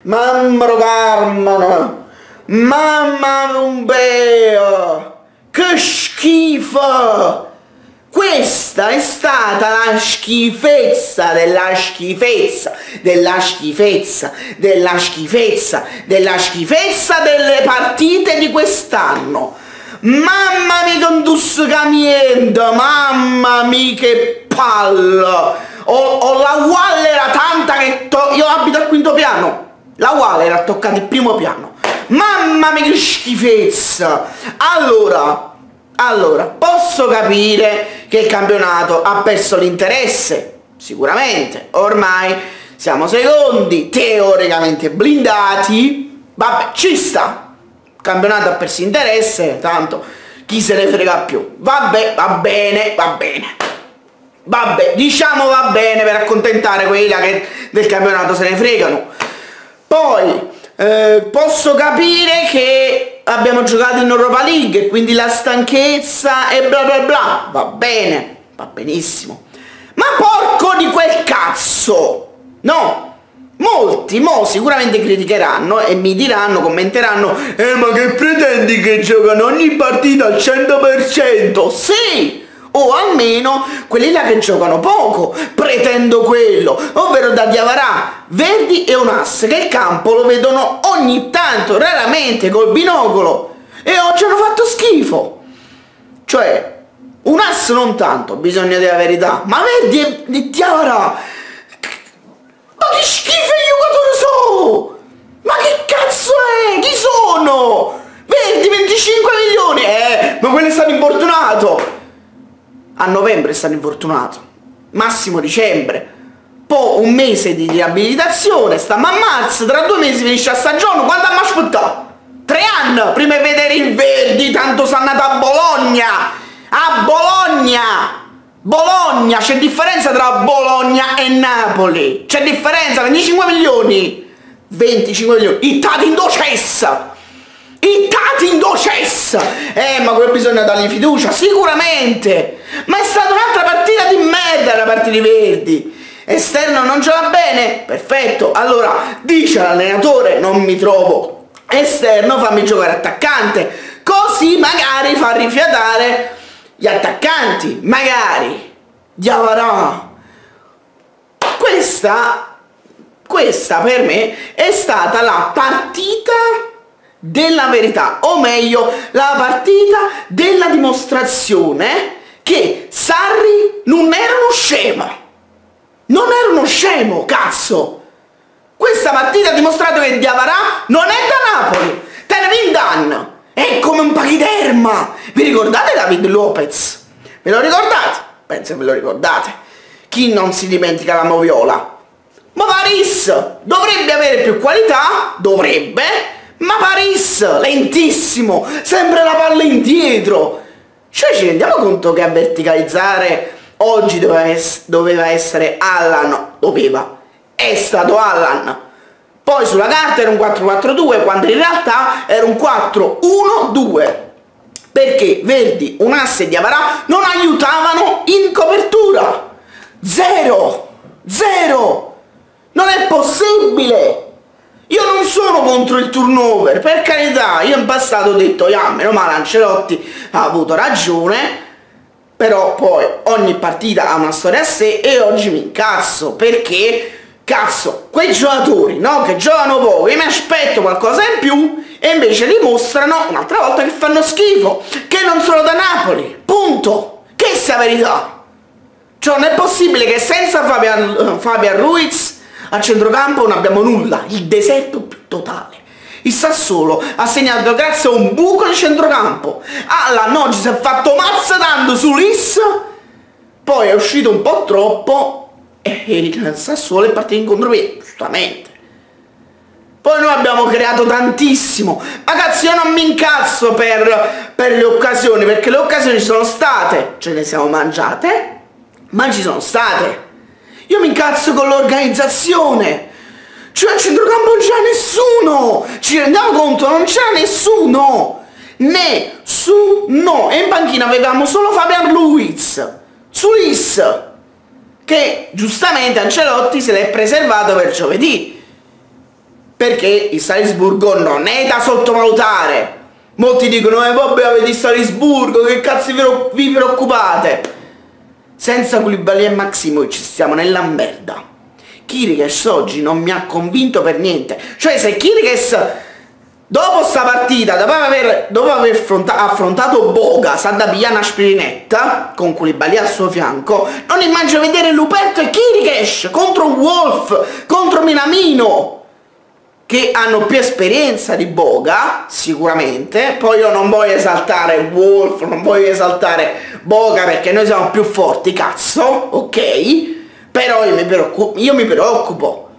mamma Carmine, mamma Pompeo, che schifo! Questa è stata la schifezza della schifezza, della schifezza, della schifezza, della schifezza delle partite di quest'anno. Mamma mia che niente, mamma mia che palla! La wall era tanta che io abito al quinto piano, la wall era toccata il primo piano. Mamma mia che schifezza! Allora, posso capire che il campionato ha perso l'interesse, sicuramente, ormai siamo secondi, teoricamente blindati, vabbè, ci sta, il campionato ha perso interesse, tanto chi se ne frega più, vabbè, va bene, vabbè, diciamo va bene per accontentare quelli che del campionato se ne fregano. Poi, posso capire che abbiamo giocato in Europa League, quindi la stanchezza e bla bla bla, va bene, va benissimo, ma porco di quel cazzo, no, molti sicuramente criticheranno e mi diranno, commenteranno, ma che pretendi che giocano ogni partita al 100%? Sì, o almeno quelli là che giocano poco pretendo quello, ovvero da Diavarà, Verdi e un asse che il campo lo vedono ogni tanto, raramente col binocolo, e oggi hanno fatto schifo. Cioè un asse non tanto, bisogna dire la verità, ma Verdi e Diavarà, ma che schifo i giocatori sono, ma che cazzo è, chi sono? Verdi 25 milioni, ma quello è stato infortunato, a novembre è stato infortunato, massimo dicembre, poi un mese di riabilitazione, stiamo a marzo, tra 2 mesi finisce la stagione, quanto abbiamo aspettato? 3 anni prima di vedere il Verdi, tanto sono andato a Bologna, c'è differenza tra Bologna e Napoli, c'è differenza, 25 milioni, 25 milioni, ittati in docessa, ma quello bisogna dargli fiducia, sicuramente, ma è stata un'altra partita di merda la partita di Verdi. Esterno non gioca bene? Perfetto, allora dice all'allenatore non mi trovo esterno, fammi giocare attaccante, così magari fa rifiatare gli attaccanti, magari Diavarà. Questa per me è stata la partita della verità, o meglio la partita della dimostrazione che Sarri non era uno scemo, cazzo. Questa partita ha dimostrato che Diavarà non è da Napoli, te ne vindanno, è come un pachiderma. Vi ricordate David Lopez? Ve lo ricordate? Penso che ve lo ricordate. Chi non si dimentica la Moviola? Ma Paris dovrebbe avere più qualità, ma Paris lentissimo, sempre la palla indietro. Cioè ci rendiamo conto che a verticalizzare oggi doveva essere Allan, è stato Allan. Poi sulla carta era un 4-4-2, quando in realtà era un 4-1-2, perché Verdi, un asse e Diavarà non aiutavano in copertura. Zero, non è possibile. Io non sono contro il turnover, per carità, io in passato ho detto, meno male Ancelotti ha avuto ragione, però poi ogni partita ha una storia a sé e oggi mi incazzo, perché, cazzo, quei giocatori, no, che giocano poco, io mi aspetto qualcosa in più e invece dimostrano un'altra volta che fanno schifo, che non sono da Napoli, punto, che sia verità. Cioè non è possibile che senza Fabian Ruiz a centrocampo non abbiamo nulla, il deserto più totale. Il Sassuolo ha segnato grazie a un buco di centrocampo. Allan oggi si è fatto mazzatando su Lis, poi è uscito un po' troppo e il Sassuolo è partito in contropiede, giustamente. Poi noi abbiamo creato tantissimo. Ragazzi, io non mi incazzo per le occasioni, perché le occasioni ci sono state, ce le siamo mangiate, ma ci sono state. Io mi incazzo con l'organizzazione. Cioè al centrocampo non c'era nessuno. Ci rendiamo conto? Non c'era nessuno. Nessuno. E in panchina avevamo solo Fabian Ruiz. Sulis, che giustamente Ancelotti se l'è preservato per giovedì. perché il Salisburgo non è da sottovalutare. Molti dicono vabbè, avete il Salisburgo, che cazzo vi preoccupate? Senza Koulibaly e Maximovic stiamo nella merda. Chiriches oggi non mi ha convinto per niente. Cioè, se Chiriches dopo sta partita, dopo aver affrontato Boga, sa da pigliare una spirinetta con Koulibaly al suo fianco, non immagino vedere Luperto e Chiriches contro Wolf, contro Minamino, che hanno più esperienza di Boga, sicuramente. Poi io non voglio esaltare Wolf, non voglio esaltare Boga, perché noi siamo più forti, cazzo, ok? Però io mi preoccupo.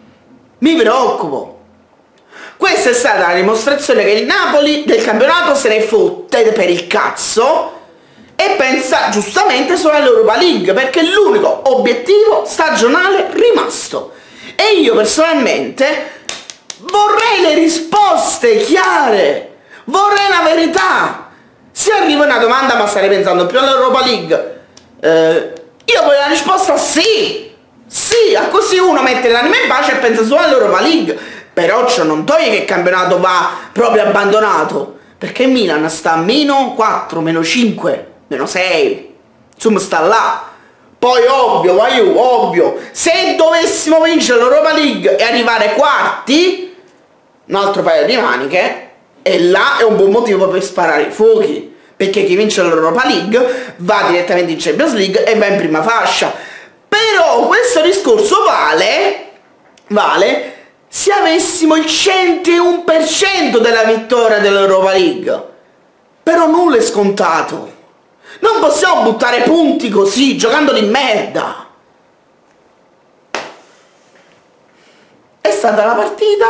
Questa è stata la dimostrazione che il Napoli del campionato se ne fotte per il cazzo e pensa giustamente solo all'Europa League, perché è l'unico obiettivo stagionale rimasto. E io personalmente vorrei le risposte chiare, vorrei la verità. Se arriva una domanda ma starei pensando più all'Europa League, io voglio la risposta sì, così uno mette l'anima in pace e pensa solo all'Europa League. Però ciò non toglie che il campionato va proprio abbandonato, perché Milan sta a meno 4, meno 5, meno 6, insomma sta là. Poi ovvio, se dovessimo vincere l'Europa League e arrivare quarti, un altro paio di maniche, e là è un buon motivo per sparare i fuochi, perché chi vince l'Europa League va direttamente in Champions League e va in prima fascia. Però questo discorso vale se avessimo il 101% della vittoria dell'Europa League. Però nulla è scontato. Non possiamo buttare punti così, giocando di merda. È stata la partita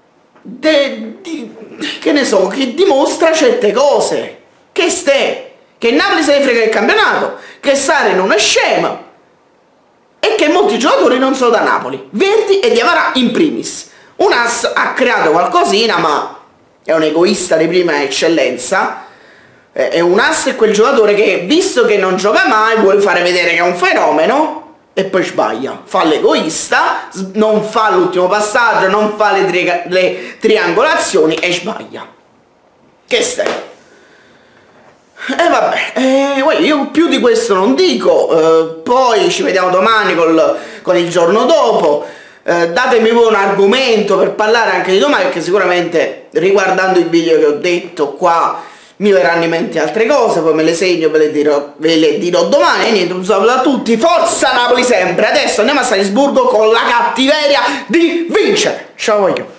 che ne so, che dimostra certe cose. Che il Napoli se ne frega del campionato, che Sarri non è scema e che molti giocatori non sono da Napoli, Verdi e Diawara in primis. Un ass ha creato qualcosina, ma è un egoista di prima eccellenza. È un ass, è quel giocatore che, visto che non gioca mai, vuole fare vedere che è un fenomeno e poi sbaglia. Fa l'egoista, non fa l'ultimo passaggio, non fa le triangolazioni e sbaglia. Che stai? E vabbè, io più di questo non dico. Poi ci vediamo domani con il giorno dopo. Datemi voi un argomento per parlare anche di domani, perché sicuramente riguardando il video che ho detto qua mi verranno in mente altre cose, poi me le segno, ve le dirò domani. E niente, un saluto a tutti, forza Napoli sempre. Adesso andiamo a Salisburgo con la cattiveria di vincere. Ciao voglio.